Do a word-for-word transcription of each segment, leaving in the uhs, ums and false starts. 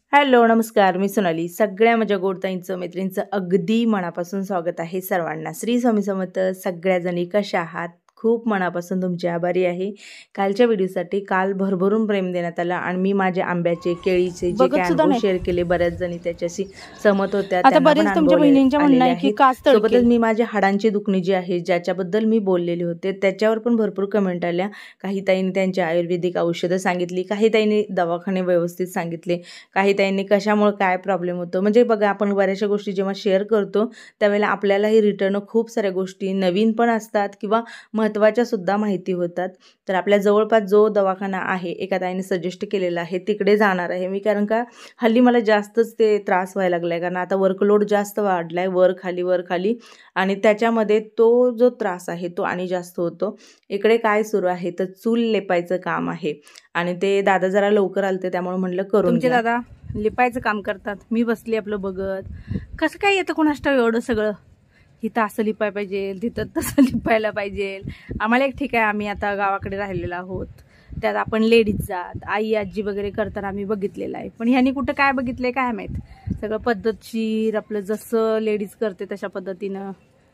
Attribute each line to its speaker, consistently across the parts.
Speaker 1: Hello नमस्कार, मी सोनाली. सगळ्या माझ्या गोडताईंचं मैत्रिणींचं अगदी मनापासून स्वागत आहे सर्वांना. श्री स्वामी समर्थ. सगळ्याजणी कशा आहात? खूप मनापासून तुमची आभारी आहे. कालच्या व्हिडिओसाठी काल भरभरून प्रेम देण्यात आलं आणि मी माझ्या आंब्याचे केळीचे जे काही अनुभव शेअर केले, बऱ्याच जणी त्याच्याशी सहमत होत्या.
Speaker 2: आता बरेच तुमच्या बहिणींच्या म्हणणं आहे की कास तळके.
Speaker 1: सोबतच मी माझ्या हाडांची दुखणी जी आहे, ज्याच्याबद्दल मी बोललेले होते, त्याच्यावर पण भरपूर कमेंट आल्या. काही ताईंनी त्यांची आयुर्वेदिक औषधं सांगितली, काही ताईंनी दवाखाने व्यवस्थित सांगितले, काही ताईंनी कशामुळे काय प्रॉब्लेम होतो. म्हणजे बघा, आपण बऱ्याचशा गोष्टी जेव्हा शेअर करतो त्यावेळेला आपल्यालाही रिटर्न खूप साऱ्या गोष्टी नवीन पण असतात किंवा महत्त्वाच्या सुद्धा माहिती होतात. तर आपल्या जवळपास जो दवाखाना आहे, एका ताईने सजेस्ट केलेला आहे, तिकडे जाणार आहे मी. कारण का हल्ली मला जास्तच ते त्रास व्हायला लागला आहे, कारण आता वर्कलोड जास्त वाढला आहे, वर खाली वर खाली, आणि त्याच्यामध्ये तो जो त्रास आहे तो आणि जास्त होतो. इकडे काय सुरू आहे तर चूल लेपायचं काम आहे आणि ते दादा जरा लवकर आलते, त्यामुळे म्हटलं करून
Speaker 2: तुमचे दादा लिपायचं काम करतात. मी बसली आपलं बघत. कसं काय येतं कोणाष्ट एवढं सगळं. इथं असं लिपाय पाहिजे, तिथं तसं लिपायला पाहिजे. आम्हाला एक ठीक आहे, आम्ही आता गावाकडे राहिलेलो आहोत, त्यात आपण लेडीज जात आई आजी वगैरे करताना आम्ही बघितलेलं आहे. पण ह्यांनी कुठं काय बघितलंय काय माहीत. सगळं पद्धतशीर आपलं जसं लेडीज करते तशा पद्धतीनं.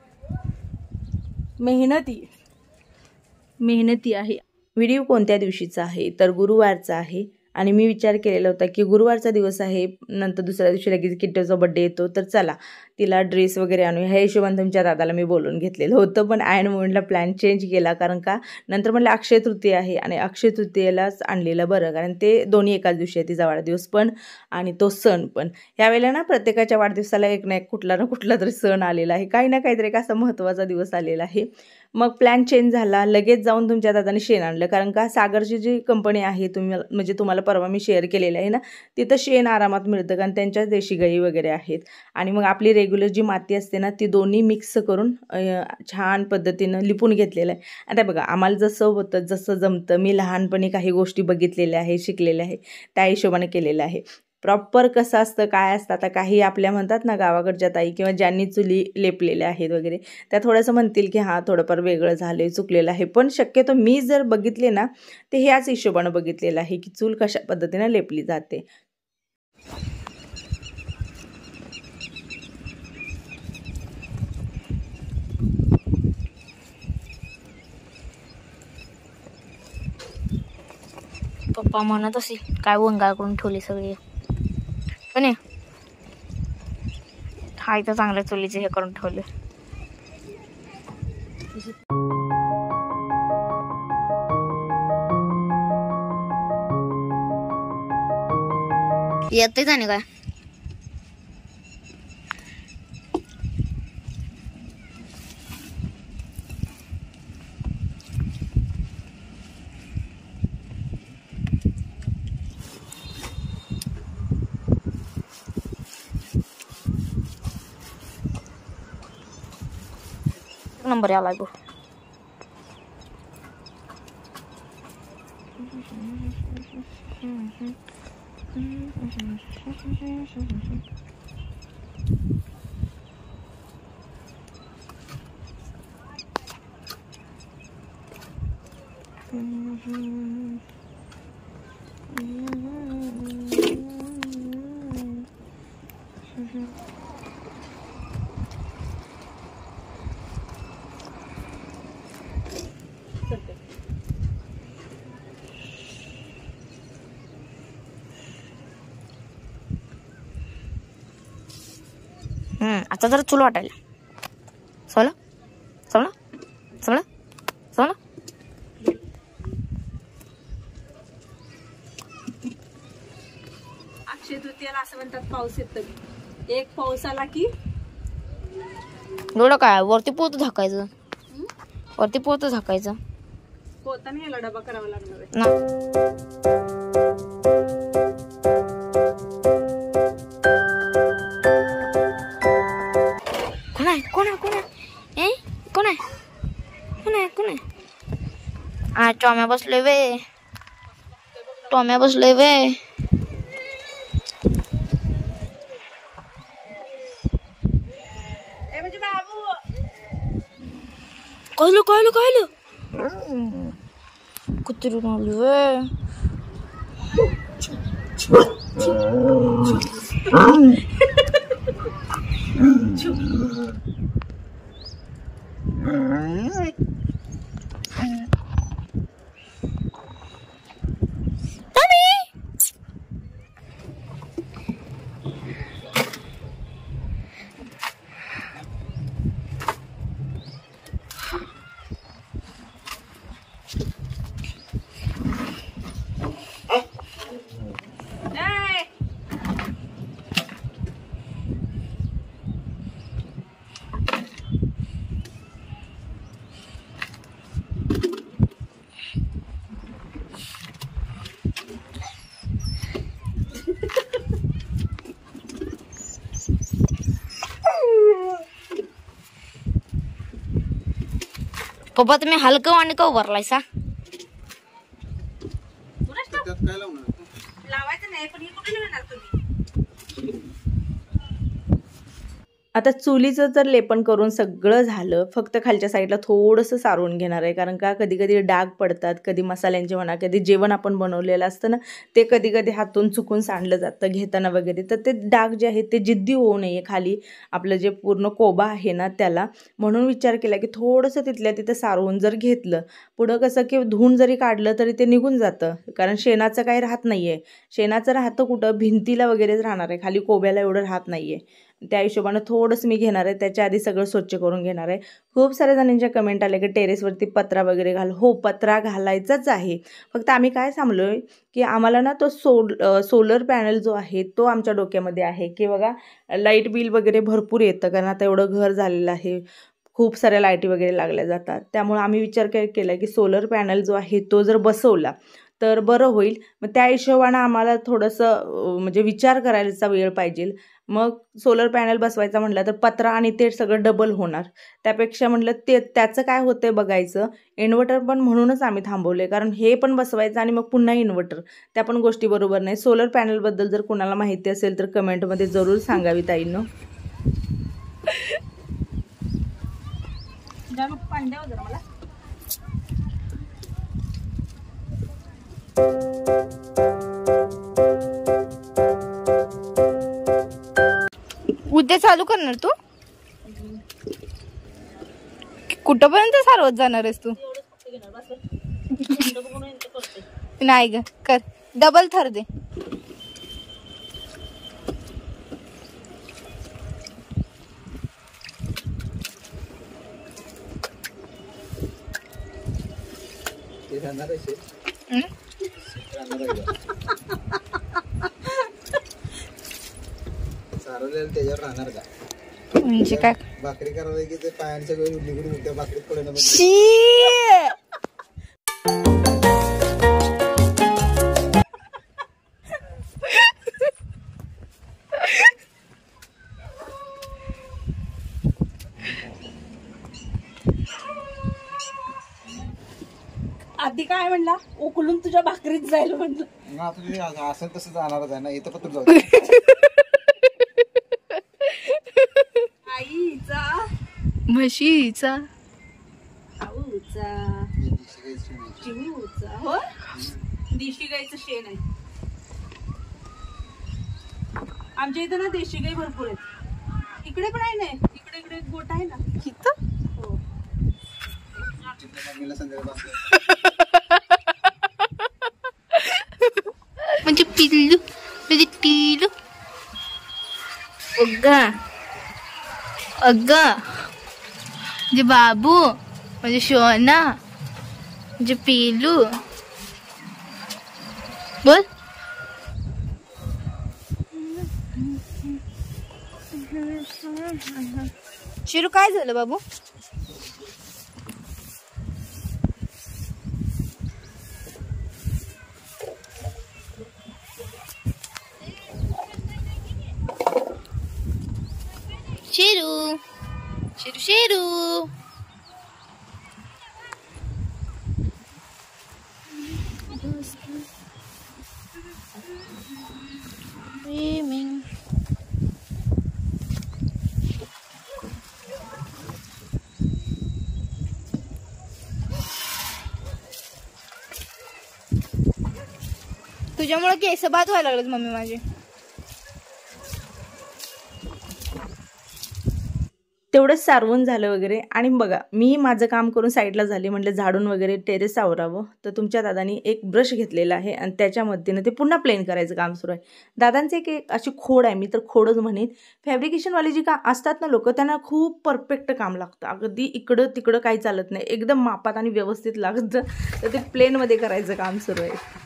Speaker 2: मेहनती मेहनती आहे.
Speaker 1: व्हिडिओ कोणत्या दिवशीचा आहे तर गुरुवारचा आहे. आणि मी विचार केलेला होता की गुरुवारचा दिवस आहे, नंतर दुसऱ्या दिवशी लगेच किट्टूचा बड्डे येतो, तर चला तिला ड्रेस वगैरे आणू. ह्या हिशोबाने तुमच्या दादाला मी बोलून घेतलेलं होतं, पण आयन मोमेंटला प्लॅन चेंज केला. कारण का नंतर म्हटलं अक्षय तृतीया आहे आणि अक्षय तृतीयेलाच आणलेलं बरं, कारण ते दोन्ही एकाच दिवशी आहे, तिचा वाढदिवस पण आणि तो सण पण. ह्यावेळेला ना प्रत्येकाच्या वाढदिवसाला एक ना एक कुठला ना कुठला तरी सण आलेला आहे, काही ना काहीतरी एक असा महत्त्वाचा दिवस आलेला आहे. मग प्लॅन चेंज झाला, लगेच जाऊन तुमच्या दादाने शेण आणलं. कारण का सागरची जी कंपनी आहे, तुम्ही म्हणजे तुम्हाला परवा मी शेअर केलेलं आहे ना, तिथं शेण आरामात मिळतं, कारण त्यांच्याच देशी गाई वगैरे आहेत. आणि मग आपली रेग्युलर जी माती असते ना, ती दोन्ही मिक्स करून छान पद्धतीनं लिपून घेतलेलं आहे. आता बघा, आम्हाला जसं होतं जसं जमतं, मी लहानपणी काही गोष्टी बघितलेल्या आहे, शिकलेल्या आहे, त्या हिशोबाने केलेलं आहे. प्रॉपर कसं असतं काय असतं, आता काही आपल्या म्हणतात ना गावाकडच्या ताई किंवा ज्यांनी चुली लेपलेल्या आहेत वगैरे, त्या थोडंसं म्हणतील की हां थोडंफार वेगळं झालं, चुकलेलं आहे. पण शक्यतो मी जर बघितले ना, ते ह्याच हिशोबानं बघितलेलं आहे की चूल कशा पद्धतीनं लेपली जाते.
Speaker 3: पप्पा म्हणत असेल काय वंगाळ करून ठेवली सगळी, पण हाय तर चांगल्या चुलीचे हे करून ठेवले. येते जाणे काय नंबर आला गो. हम्म आता जरा चुल वाटायला. सोला सोला सोला सोला
Speaker 2: अक्षय तृतीयाला असं म्हणतात पाऊस येतो. एक पाऊस आला की
Speaker 3: एवढं काय वरती पोत झाकायचं, वरती पोत झाकायचं.
Speaker 2: पोताने याला डबा करावा लागणार आहे
Speaker 3: ना. कोण आहे कोण आहे कोण आहे ए कोण आहे कोण आहे कोण आहे आ टॉम्या बसलोय वे, टॉम्या बसलोय वे. कहलो कहलो कहलो कुत्रू आली वे. पप्पा तुम्ही हलकं आणि का उभारलायसा?
Speaker 2: लावायचं नाही पण हे कुठे नेणार तुम्ही?
Speaker 1: आता चुलीचं तर लेपन करून सगळं झालं, फक्त खालच्या साईडला थोडंसं सारवून घेणार आहे. कारण का कधी कधी डाग पडतात, कधी मसाल्यांचे म्हणा, कधी जेवण आपण बनवलेलं असतं ना ते कधी कधी हातून चुकून सांडलं जातं घेताना वगैरे, तर ते डाग जे आहेत ते जिद्दी होऊ नये खाली आपलं जे पूर्ण कोबा आहे ना त्याला. म्हणून विचार केला की थोडंसं तिथल्या तिथं सारवून जर घेतलं, पुढं कसं की धुवून जरी काढलं तरी ते निघून जातं. कारण शेणाचं काही राहत नाही आहे, शेणाचं राहतं कुठं भिंतीला वगैरेच राहणार आहे, खाली कोब्याला एवढं राहत नाही आहे. त्या हिशोबानं थोडंसं मी घेणार आहे, त्याच्या आधी सगळं स्वच्छ करून घेणार आहे. खूप साऱ्या जणांच्या कमेंट आले की टेरेसवरती पत्रा वगैरे घाल. हो, पत्रा घालायचाच आहे, फक्त आम्ही काय थांबलो आहे की आम्हाला ना तो सोल सोलर पॅनल जो आहे तो आमच्या डोक्यामध्ये आहे की बघा लाईट बिल वगैरे भरपूर येतं, कारण आता एवढं घर झालेलं आहे, खूप साऱ्या लाईटी वगैरे लागल्या जातात. त्यामुळे आम्ही विचार केला की सोलर पॅनल जो आहे तो जर बसवला तर बरं होईल. मग त्या हिशोबानं आम्हाला थोडंसं म्हणजे विचार करायचा वेळ पाहिजे. मग सोलर पॅनल बसवायचा म्हटलं तर पत्रा आणि ते सगळं डबल होणार, त्यापेक्षा म्हटलं ते त्याचं काय होतंय बघायचं. इन्व्हर्टर पण म्हणूनच आम्ही थांबवले, कारण हे पण बसवायचं आणि मग पुन्हा इन्व्हर्टर, त्या पण गोष्टी बरोबर नाही. सोलर पॅनलबद्दल जर कोणाला माहिती असेल तर कमेंटमध्ये जरूर सांगावी ताईंनो.
Speaker 2: मला
Speaker 3: उद्या चालू करणार तू? कुठपर्यंत सारवत जाणार आहेस तू? नाही ग, कर डबल थर दे.
Speaker 4: त्याच्यावर राहणार का?
Speaker 3: म्हणजे काय
Speaker 4: भाकरी करायला की ते पायाने सगळं निघून त्या भाकरीत पडलं.
Speaker 2: आधी काय म्हणला, उकलून तुझ्या भाकरीत जाईल म्हणलं.
Speaker 4: असं तसं जाणारच आहे ना, इथं पत्र जाऊ.
Speaker 2: आईचा
Speaker 3: म्हशीचा
Speaker 2: आऊचा चिवूचा हो देशी गाईचं शेण आहे आमच्या इथं ना. देशी गाई भरपूर आहेत, इकडे पण आहे ना, इकडे इकडे एक गोट आहे ना इथं. हो
Speaker 3: म्हणजे पिल्लू म्हणजे टिलू. अग्गा अग्गा म्हणजे बाबू म्हणजे शोना म्हणजे पिलू. बोल. शिरू काय झालं बाबू? शिरू शिरू शिरू स्विमिंग. तुझ्यामुळे केस बाद व्हायला लागलेत मम्मी माझे.
Speaker 1: तेवढंच सारवून झालं वगैरे. आणि बघा मी माझं काम करून साईडला झाले, म्हटलं झाडून वगैरे टेरेस आवरावं. तर तुमच्या दादानी एक ब्रश घेतलेला आहे आणि त्याच्या मदतीनं ते पुन्हा प्लेन करायचं काम सुरू आहे. दादांचे एक एक अशी खोड आहे, मी तर खोडच म्हणेन. फॅब्रिकेशनवाले जी का असतात ना लोक, त्यांना खूप परफेक्ट काम लागतं. अगदी इकडं तिकडं काही चालत नाही, एकदम मापात आणि व्यवस्थित लागतं. तर ते प्लेनमध्ये करायचं काम सुरू आहे.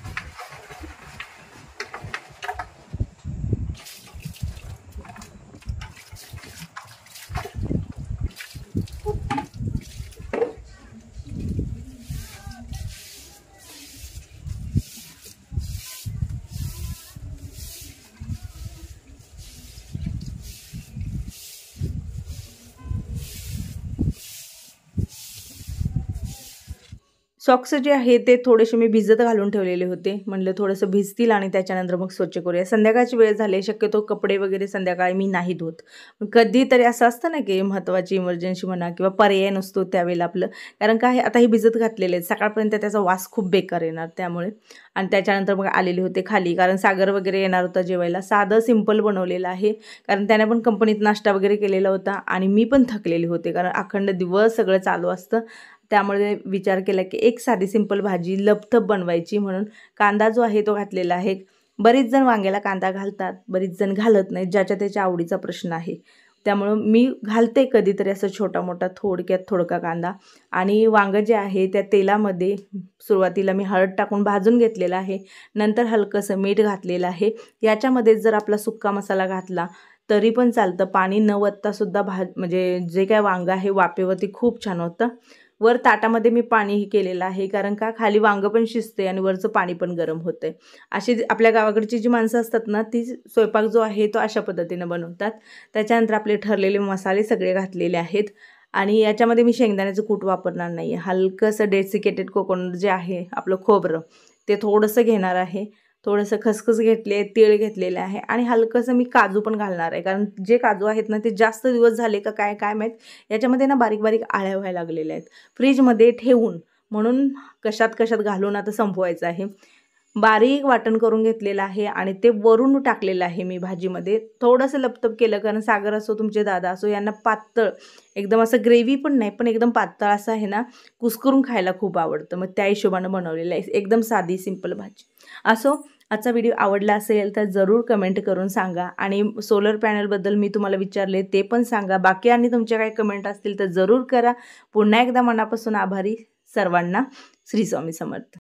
Speaker 1: सॉक्स जे आहे ते थोडेसे मी भिजत घालून ठेवलेले होते. म्हटलं थोडंसं भिजतील आणि त्याच्यानंतर मग स्वच्छ करूया. संध्याकाळची वेळ झाली, शक्यतो कपडे वगैरे संध्याकाळी मी नाही धुत. पण कधीतरी असं असतं ना की महत्त्वाची इमर्जन्सी म्हणा किंवा पर्याय नसतो त्यावेळेला आपलं, कारण काय आता हे भिजत घातलेले आहेत, सकाळपर्यंत त्याचा वास खूप बेकार येणार त्यामुळे. आणि त्याच्यानंतर मग आलेले होते खाली, कारण सागर वगैरे येणार होता जेवायला. साधं सिंपल बनवलेलं आहे, कारण त्याने पण कंपनीत नाश्ता वगैरे केलेला होता आणि मी पण थकलेले होते, कारण अखंड दिवस सगळं चालू असतं. त्यामुळे विचार केला की एक साधी सिंपल भाजी लपथप बनवायची, म्हणून कांदा जो आहे तो घातलेला आहे. बरीच जण वांग्याला कांदा घालतात, बरीच जण घालत नाहीत, ज्याच्या त्याच्या आवडीचा प्रश्न आहे. त्यामुळं मी घालते कधीतरी असं छोटा मोठा थोडक्यात थोडका कांदा. आणि वांगं जे आहे त्या तेलामध्ये सुरुवातीला मी हळद टाकून भाजून घेतलेलं आहे, नंतर हलकंसं मीठ घातलेलं आहे. याच्यामध्ये जर आपला सुक्का मसाला घातला तरी पण चालतं, पाणी न वततासुद्धा भाज म्हणजे जे काय वांगं आहे वाफेवरती खूप छान होतं. वर ताटामध्ये मी पाणीही केलेलं आहे, कारण का खाली वांगं पण शिजते आणि वरचं पाणी पण गरम होतंय. अशी आपल्या गावाकडची जी माणसं असतात ना, ती स्वयंपाक जो आहे तो अशा पद्धतीनं बनवतात. त्याच्यानंतर आपले ठरलेले मसाले सगळे घातलेले आहेत. आणि याच्यामध्ये मी शेंगदाण्याचं कूट वापरणार नाही आहे. हलकंसं डेसिकेटेड कोकोनट जे आहे आपलं खोबरं, ते थोडंसं घेणार आहे. थोडंसं खसखस घेतले, तीळ घेतलेले आहे आणि हलकंसं मी काजू पण घालणार आहे, कारण जे काजू आहेत ना ते जास्त दिवस झाले का काय काय माहीत, याच्यामध्ये ना बारीक बारीक आळ्या व्हायला लागलेल्या आहेत फ्रीजमध्ये ठेवून, म्हणून कशात कशात घालून आता संपवायचं आहे. बारीक वाटण करून घेतलेलं आहे आणि ते वरून टाकलेलं आहे मी भाजीमध्ये. थोडंसं लपतप केलं, कारण सागर असो तुमचे दादा असो यांना पातळ, एकदम असं ग्रेव्ही पण नाही पण एकदम पातळ असं आहे ना, कुस्करून खायला खूप आवडतं. मग त्या हिशोबानं बनवलेलं आहे, एकदम साधी सिंपल भाजी. असो, आजचा व्हिडिओ आवडला असेल तर जरूर कमेंट करून सांगा. आणि सोलर पॅनलबद्दल मी तुम्हाला विचारले ते पण सांगा. बाकी आणि तुमच्या काही कमेंट असतील तर जरूर करा. पुन्हा एकदा मनापासून आभारी सर्वांना. श्री स्वामी समर्थ.